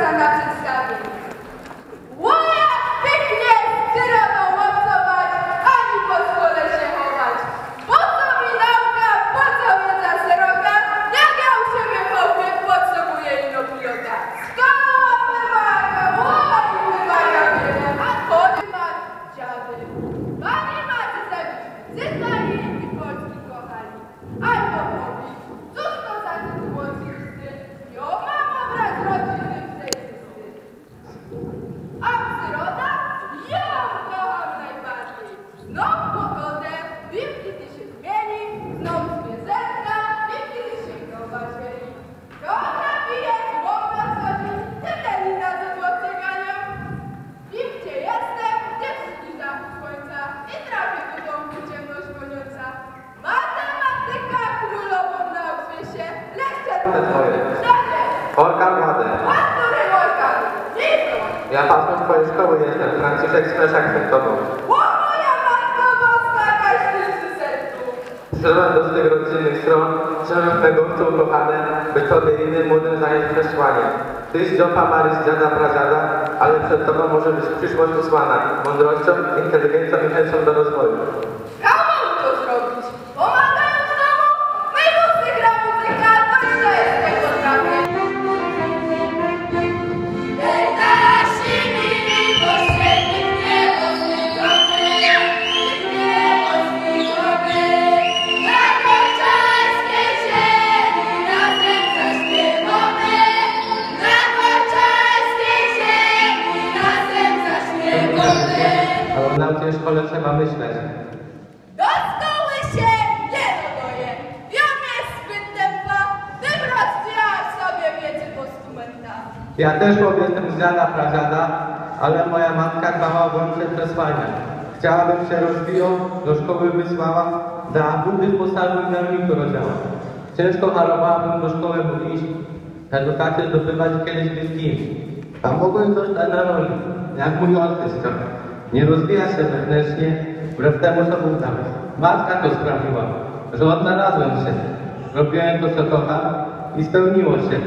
zapraszam na przedstawienie. Łoja pięknie z przyrodą obcować, ani pozwolę się chować. Po co mi nauka, po co wiedza szeroka, jak ja u siebie chłopie potrzebuję ino pilota. Szkoła wymaga, łoja wymaga wiele, a chody ma dziady. Panie macie zabić, zyskali i Polski kochani. Albo mówi, cóż to za tytuł oczywisty, ją mam obraz rodziny przejrzysty. A przyroda? Ja kocham najbardziej. Znowu pogodę, wiem kiedy się zmieni, znowu zwierzęta, wiem kiedy się krowa ziemi. Geografia, słowa schodzi, cytelina ze złoceniania. Wiem gdzie jestem, gdzie wschodzi zachód słońca i trafię do domku ciemność goniąca. Matematyka królową nauzwie się, lekcja Olka młode. Który Olka? Ja pasmą twojej szkoły jestem, Franciszek Smeszak przed tobą. O moja matko boska, jakaś ty sercu. Przyszedłem do swych rodzinnych stron, żebym twego chcę ukochane, by tobie innym młodym zanieść przesłanie. Tyś dziopa Marys dziada pradziada, ale przed tobą może być przyszłość usłana mądrością, inteligencją i chęcią do rozwoju. Ja mam to zrobić. Pomagając domu, my muzy gra muzyka, to źle jest tego trafię. Ale o nauce w szkole trzeba myśleć. Do szkoły się nie dodaje. Ja jest zbyt tępa, tym rozwijać sobie wiedzy postumenta. Ja też jestem z dziada pradziada, ale moja matka dbała o włącze przesłania. Chciałabym się rozwijał, do szkoły wysłała, da budy postawił na rynku rozdziała. Ciężko harowałabym do szkoły mógł iść, edukację zdobywać kiedyś by z kimś. A mogłem zostać na roli, jak mój ojciec trochę. Nie rozwija się wewnętrznie, wbrew temu co Bóg dał. Matka to sprawiła, że odnalazłem się. Robiłem to, co kocham i spełniło się.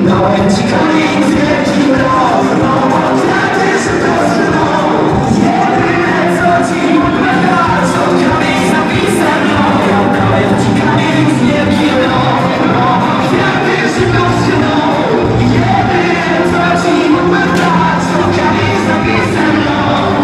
Dałem ci koniec wielki rok, no wiatry szybko skrzyną. Jedyne co ci mogę dać, to kamień z napisem no. Dałem ci kamień wielki rok, no wiatry szybko skrzyną. Jedyne co ci mogę dać, to kamień z napisem no.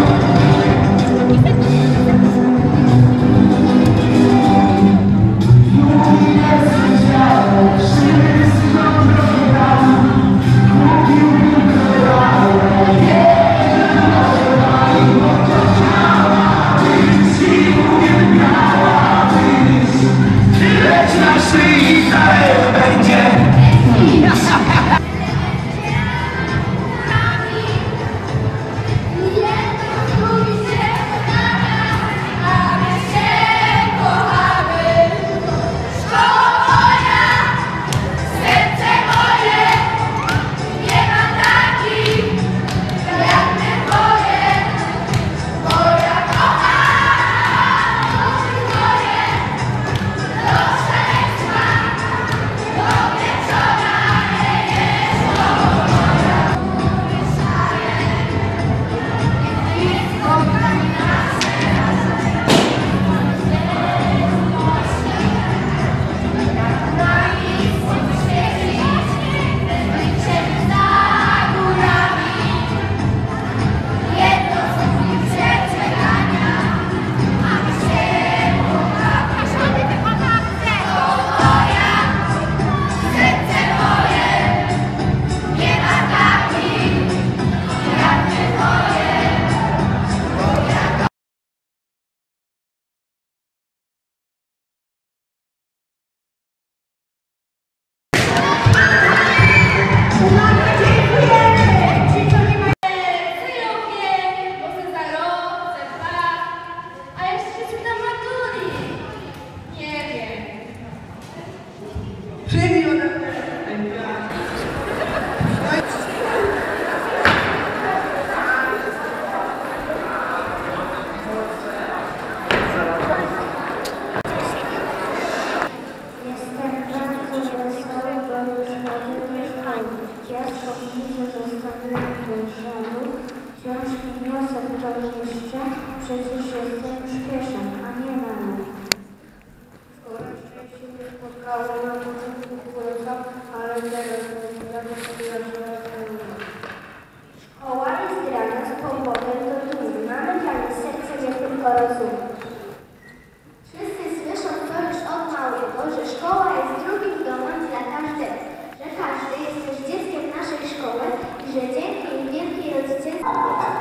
Przecież jestem śpieszem, a nie mamą. Skoro szczęście nie spotkało na początku płyta, ale teraz będę sobie szkoła jest rana z powodem do dumy. Mamy dla niej serce nie tylko rozum. Wszyscy słyszą to już od małego, że szkoła jest drugim domem dla każdego. Że każdy jest też dzieckiem naszej szkoły i że dzięki jej wielkiej rodzicielskiej...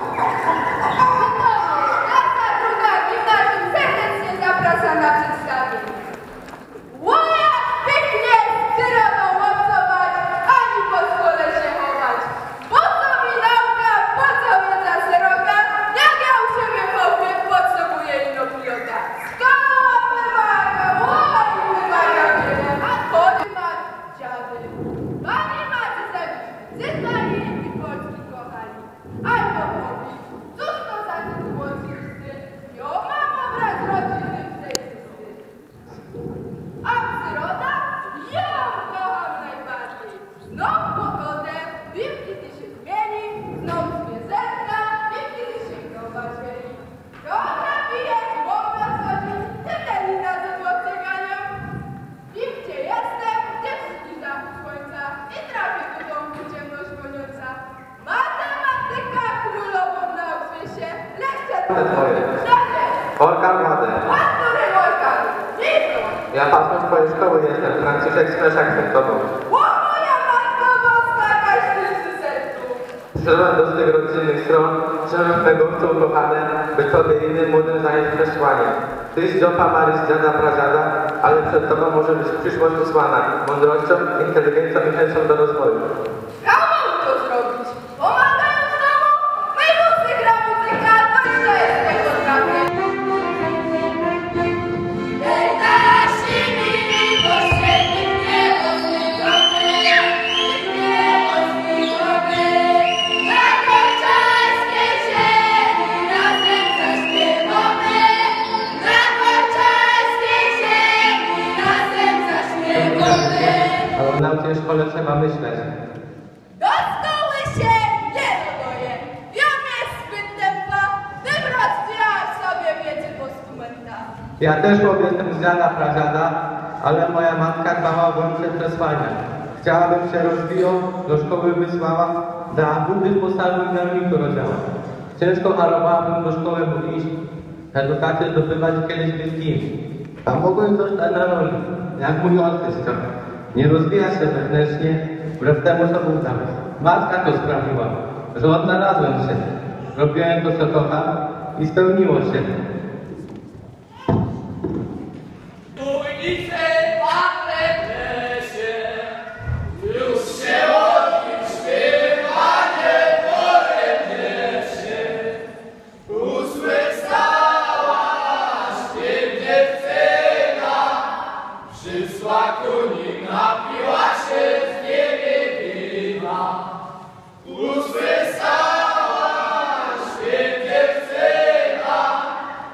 Zapraszam na przedstawienie. Łoja pięknie z przyrodą obcować, ani pozwolę się chować. Po co mi nauka, po co wiedza szeroka, jak ja u siebie chłopie potrzebuję inopiota. Szkoła wymaga, oj wymaga wiele, a chody ma dziady. Panie macie zabić, zyskali i Polski kochani. Albo mówi, cóż to za ten złocisty, jo mam obraz rodziny. A przyroda? Ja kocham najbardziej. Znowu pogodę, wiem kiedy się zmieni, znowu zwierzęta, wiem kiedy się krowa zieli. Krowa bije, chłopa chodzi, tetelina ze złoty ganią. Wiem gdzie jestem, gdzie wschodzi zachód słońca i trafię do domku ciemność goniąca. Matematyka królową nauczy się, lekcja Olka Młode. Ja patrzę w twojej szkoły jestem, Franciszek Smeszak przed tobą. O moja matko boska, jakaś ty sercu! Przyszedłem do tych rodzinnych stron, żebym twego chcą kochane, by tobie innym młodym zająć przesłanie. Tyś dziopa Marys dziada pradziada, ale przed tobą może być przyszłość usłana mądrością, inteligencją i chęcią do rozwoju. Ja mam to zrobić. Pomagając domu, my muzyka, to jest tego trafię. A o nauce szkole trzeba myśleć. Do szkoły się nie dodaje. Ja jest zbyt tempa, tym rozwijać sobie wiedzy postumenta. Ja też jestem z dziada pradziada, ale moja matka dbała o głębsze przesłania. Chciałabym się rozwijał, do szkoły wysłała, da budy postawił na rolniku rozdziała. Ciężko harowałabym do szkoły iść, edukację zdobywać kiedyś by z kimś. A mogłem zostać na roli, jak mój ojciec chciał. Nie rozwija się wewnętrznie, wbrew temu co Bóg dał. Matka to sprawiła, że odnalazłem się. Robiłem to, co kocham i spełniło się. Bójnice padle w lesie, już się odbił śpiewanie porębiesie. Usłyszała śpiew dziewczyna, przysła kunik, napiła się z niebie wina. Usłyszała śpiew dziewczyna,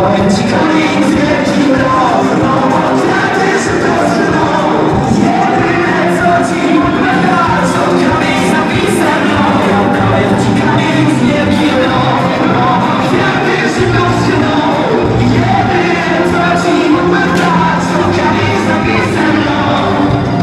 Powiem ci kamień z wielkim rozmową, znaczy, że to zło. Jedyne co ci mogę dać, to kamień z napisem moją. Powiem ci kamień z wielkim rozmową, kwiaty zimną skrzyną. Jedyne co ci mogę dać, to kamień z napisem moją.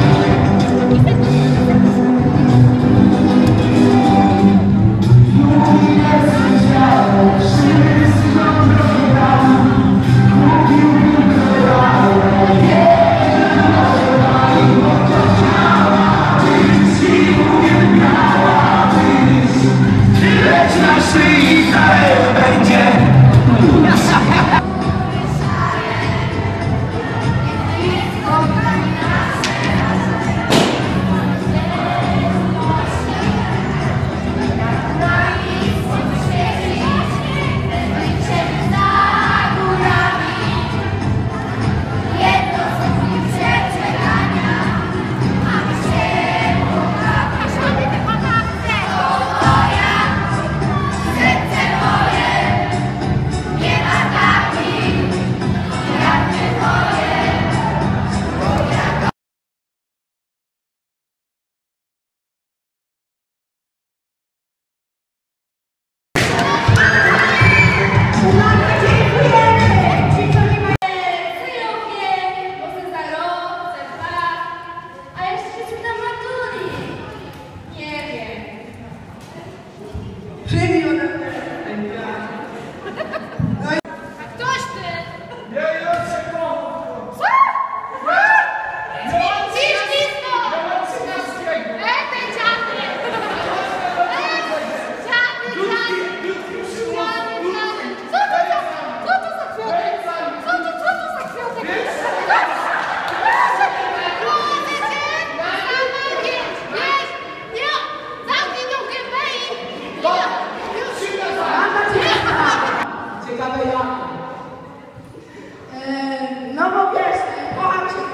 No bo wiesz, kocham cię.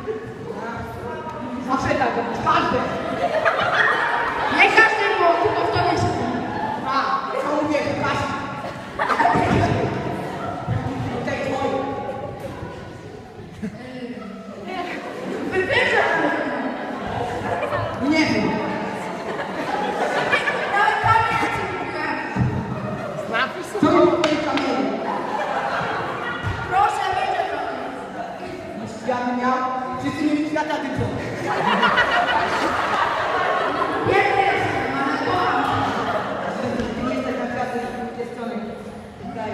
Zawsze tak, każdy. Nie każdy, bo tylko w to wierzę. A, co mówię, każdy. Tej twojej. Wybierzę. Nie wiem. Nawet kamień ci mówiłem. Co mi mówię kamienie? Proszę, będzie trochę. Ja bym miał, wszyscy mieli świata tylko. Pięknie jest, ale kocham. Ty nie jesteś naprawdę z tej strony. Daj.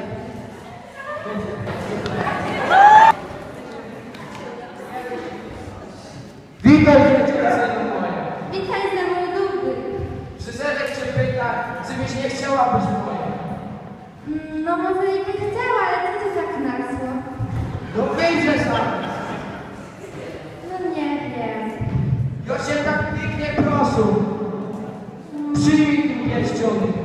Witaj, dziewczyny moje. Witaj ze mną długi. Przyszedłeś cię pyta, żebyś nie chciała być moja. No może i by chciała, ale co to za knasło? No wyjdziesz tam. No nie wiem. Ja się tak pięknie proszę. Przyjmij tym pierścionek.